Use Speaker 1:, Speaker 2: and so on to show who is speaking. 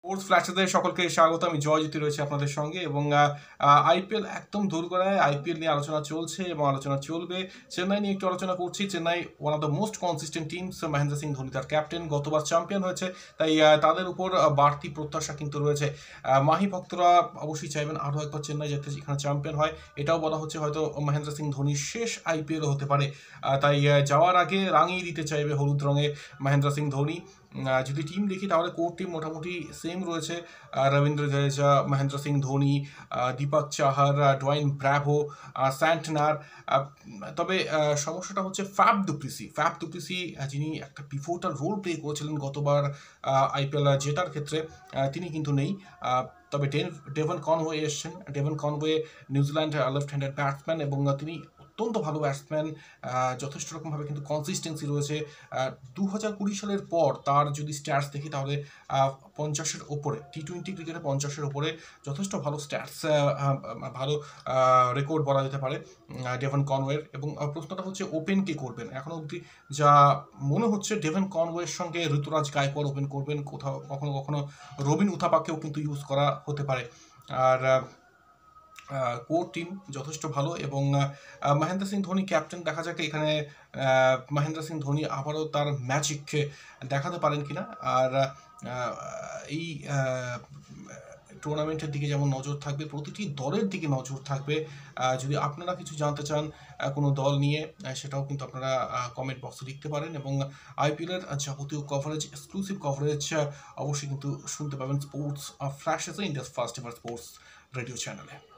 Speaker 1: Sports ফ্ল্যাশেতে সকলকে স্বাগত। আমি জয়জ্যোতি রয়েছে আপনাদের সঙ্গে এবং আইপিএল একদম দোরগোড়ায় আইপিএল নিয়ে আলোচনা চলছে এবং আলোচনা চলবে। চেন্নাই নিয়ে একটু আলোচনা করছি। Chennai one of the most consistent teams. Mahendra Singh Dhoni তার ক্যাপ্টেন, গতবার চ্যাম্পিয়ন হয়েছে, তাই তাদের উপর বাড়তি প্রত্যাশা কিন্তু রয়েছে। মাহি ভক্তরা অবশ্যই চাইবেন আরও একবার চেন্নাই যাতে এখানে চ্যাম্পিয়ন হয়। এটাও বলা হচ্ছে হয়তো মহেন্দ্র সিং ধোনির শেষ আইপিএলও হতে পারে। তাই যাওয়ার আগে রাঙিয়ে দিতে চাইবে হলুদ রঙে মহেন্দ্র সিং ধোনি। যদি টিম দেখি তাহলে কোর টিম মোটামুটি সেম রয়েছে। Ravindra Jadeja, Mahendra Singh Dhoni, Deepak Chahar, Dwayne Bravo, Santner. তবে সমস্যাটা হচ্ছে ফ্যাব দুপ্লিসি যিনি একটা পিভোটাল রোল প্লে করেছিলেন গতবার আইপিএল জেতার ক্ষেত্রে, তিনি কিন্তু নেই। তবে ডেভন কনওয়ে এসছেন। Devon Conway New Zealand left handed batsman এবং তিনি অত্যন্ত ভালো ব্যাটসম্যান। যথেষ্ট রকমভাবে কিন্তু কনসিস্টেন্সি রয়েছে। 2020 সালের পর তার যদি স্ট্যাটস দেখি তাহলে 50-এর ওপরে, টি-20 ক্রিকেটে 50-এর ওপরে যথেষ্ট ভালো স্ট্যাটস, ভালো রেকর্ড বলা যেতে পারে ডেভন কনওয়ের। এবং প্রশ্নটা হচ্ছে ওপেন কে করবেন। এখনও অবধি যা মনে হচ্ছে ডেভন কনওয়ের সঙ্গে ঋতুরাজ গায়কোয়াড় ওপেন করবেন, কোথাও কখনো কখনো রবিন উথাপাকেও কিন্তু ইউজ করা হতে পারে। আর কোর টিম যথেষ্ট ভালো এবং মহেন্দ্র সিং ধোনি ক্যাপ্টেন। দেখা যাক এখানে মহেন্দ্র সিং ধোনি আবারও তার ম্যাজিক দেখাতে পারেন কিনা। আর এই টুর্নামেন্টের দিকে যেমন নজর থাকবে, প্রতিটি দলের দিকে নজর থাকবে। যদি আপনারা কিছু জানতে চান কোনো দল নিয়ে, সেটাও কিন্তু আপনারা কমেন্ট বক্সে লিখতে পারেন এবং আইপিএলের যাবতীয় কভারেজ, এক্সক্লুসিভ কভারেজ অবশ্যই কিন্তু শুনতে পাবেন স্পোর্টস ফ্ল্যাশেসে, India's first ever sports radio চ্যানেলে।